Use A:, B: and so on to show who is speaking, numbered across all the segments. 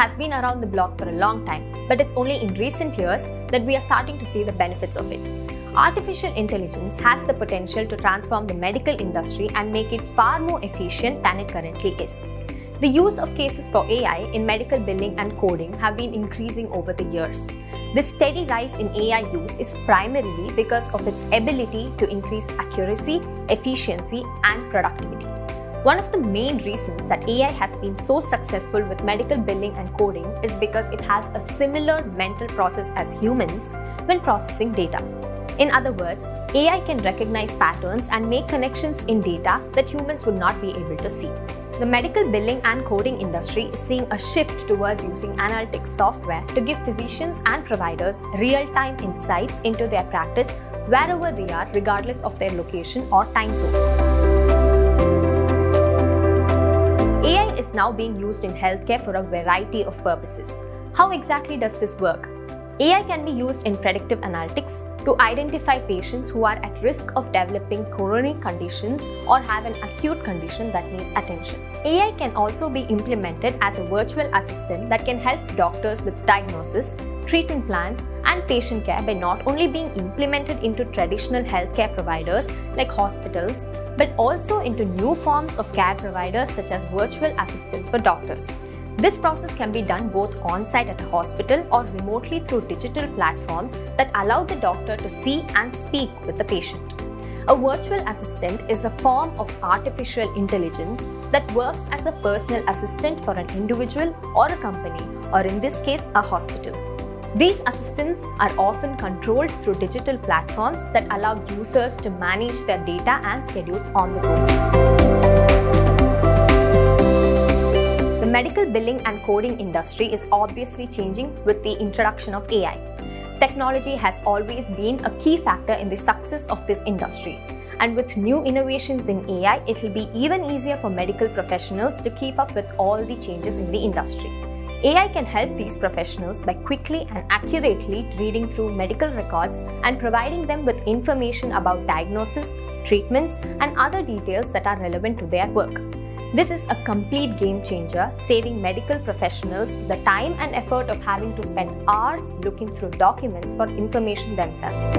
A: has been around the block for a long time, but it's only in recent years that we are starting to see the benefits of it. Artificial intelligence has the potential to transform the medical industry and make it far more efficient than it currently is. The use of cases for AI in medical billing and coding have been increasing over the years. This steady rise in AI use is primarily because of its ability to increase accuracy, efficiency, and productivity. One of the main reasons that AI has been so successful with medical billing and coding is because it has a similar mental process as humans when processing data. In other words, AI can recognize patterns and make connections in data that humans would not be able to see. The medical billing and coding industry is seeing a shift towards using analytics software to give physicians and providers real-time insights into their practice wherever they are, regardless of their location or time zone. AI is now being used in healthcare for a variety of purposes. How exactly does this work? AI can be used in predictive analytics to identify patients who are at risk of developing coronary conditions or have an acute condition that needs attention. AI can also be implemented as a virtual assistant that can help doctors with diagnosis, treatment plans, and patient care by not only being implemented into traditional healthcare providers like hospitals, but also into new forms of care providers such as virtual assistants for doctors. This process can be done both on-site at a hospital or remotely through digital platforms that allow the doctor to see and speak with the patient. A virtual assistant is a form of artificial intelligence that works as a personal assistant for an individual or a company, or in this case, a hospital. These assistants are often controlled through digital platforms that allow users to manage their data and schedules on the go. The medical billing and coding industry is obviously changing with the introduction of AI. Technology has always been a key factor in the success of this industry. And with new innovations in AI, it will be even easier for medical professionals to keep up with all the changes in the industry. AI can help these professionals by quickly and accurately reading through medical records and providing them with information about diagnosis, treatments, and other details that are relevant to their work. This is a complete game changer, saving medical professionals the time and effort of having to spend hours looking through documents for information themselves.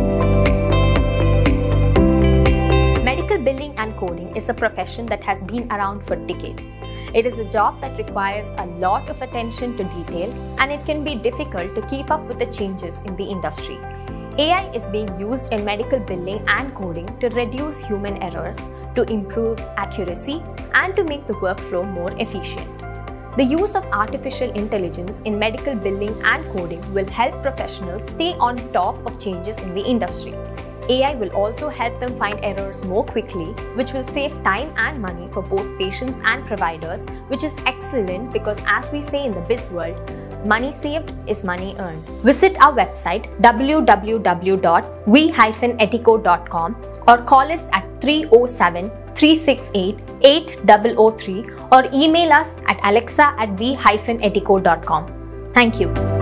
A: Medical billing and coding is a profession that has been around for decades. It is a job that requires a lot of attention to detail, and it can be difficult to keep up with the changes in the industry. AI is being used in medical billing and coding to reduce human errors, to improve accuracy, and to make the workflow more efficient. The use of artificial intelligence in medical billing and coding will help professionals stay on top of changes in the industry. AI will also help them find errors more quickly, which will save time and money for both patients and providers, which is excellent because, as we say in the biz world, money saved is money earned. Visit our website www.v-etico.com or call us at 307-368-8003 or email us at alexa@v-etico.com. Thank you.